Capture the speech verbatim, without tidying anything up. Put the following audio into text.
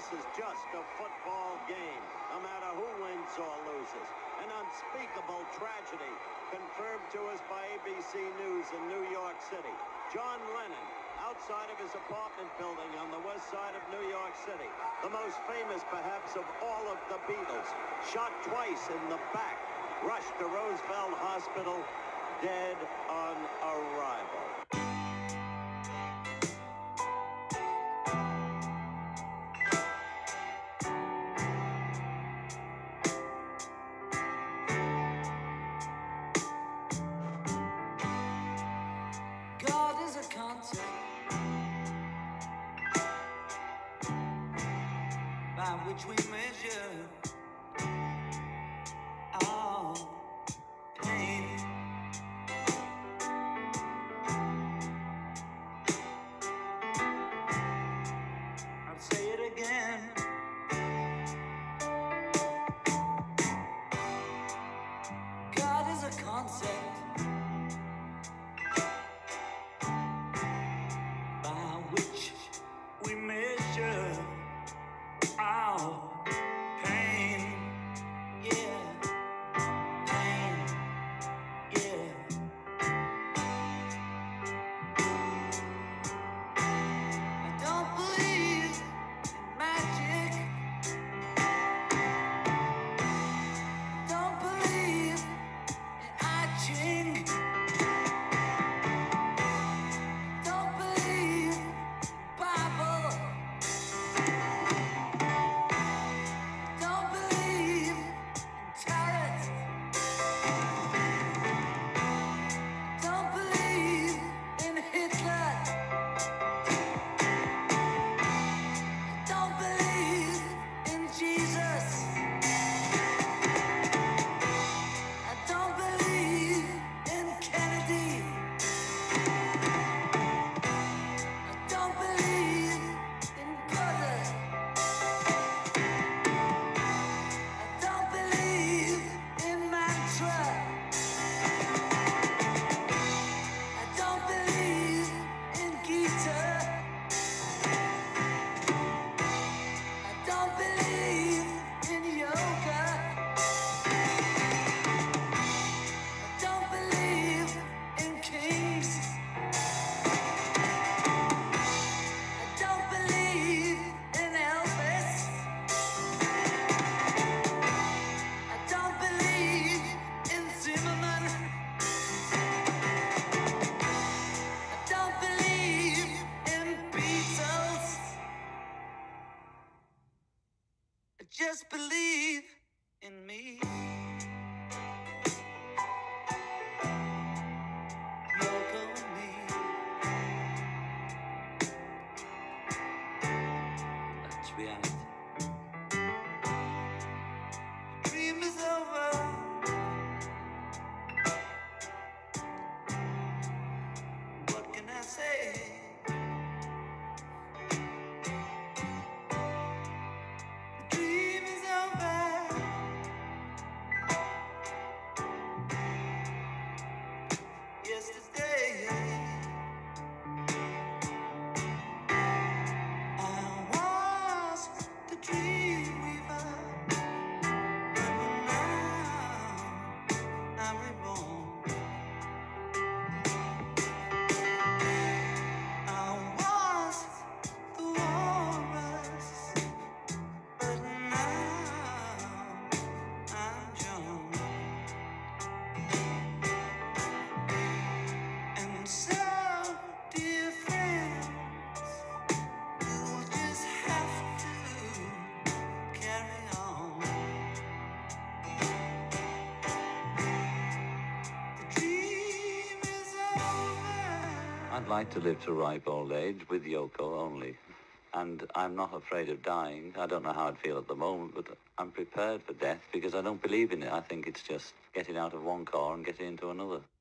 this is just a football game, no matter who wins or loses. An unspeakable tragedy confirmed to us by A B C News in New York City. Jon Lennon, outside of his apartment building on the west side of New York City, the most famous perhaps of all of the Beatles, shot twice in the back, rushed to Roosevelt Hospital, dead on arrival. God is a concept by which we measure our pain. I'll say it again. God is a concept by which we measure our pain. Yeah, pain. Yeah. I don't believe in magic. Don't believe in I Ching. Don't believe Bible. Don't believe in tarot. Don't believe in Hitler. Don't believe in Jesus. I don't believe in Kennedy. I don't believe in Buddha. I don't believe in mantra. I don't believe in Gita. I don't believe in yoga. I don't believe in kings. I don't believe in Elvis. I don't believe in Zimmerman. I don't believe in Beatles. I just believe in me. Yoko and me. That's reality. Dream is over. What can I say? The dream is over. Yesterday, I was the dream weaver, but now I'm reborn. I was the walrus, but now I'm Jon. And so, dear friends, you'll just have to carry on. The dream is over. I'd like to live to ripe old age with Yoko only. And I'm not afraid of dying. I don't know how I'd feel at the moment, but I'm prepared for death because I don't believe in it. I think it's just getting out of one car and getting into another.